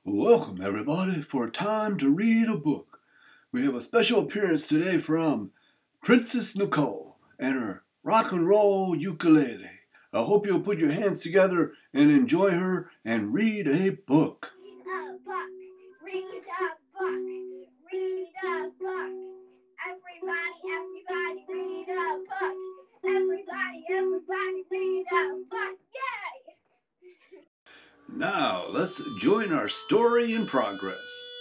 Welcome, everybody, for time to read a book. We have a special appearance today from Princess Nicole and her rock and roll ukulele. I hope you'll put your hands together and enjoy her and read a book. Read a book. Read a book. Read a book. Everybody read a book. Everybody read a book. Yay! Now, let's join our story in progress.